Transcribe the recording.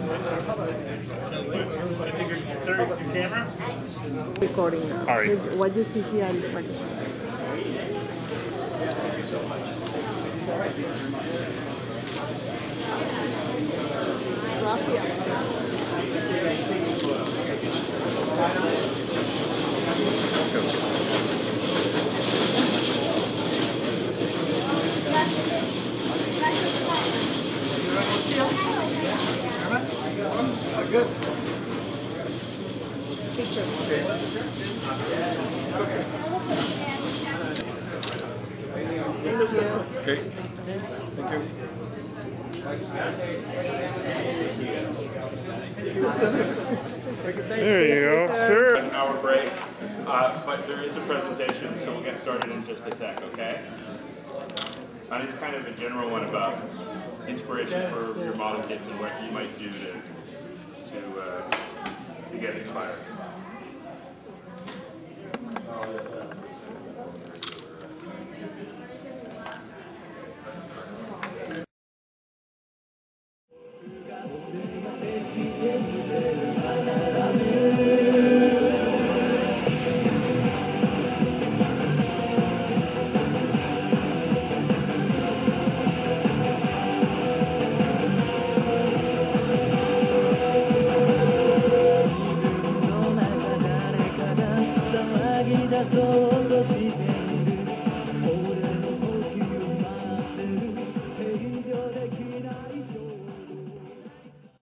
Sir, your camera? Recording now. All right. What you see here is like. Good. Picture. Thank you. Okay. Thank you. There you go. Sure. An hour break, but there is a presentation, so we'll get started in just a sec, okay? And it's kind of a general one about inspiration for your model kits and what you might do to get inspired. Todos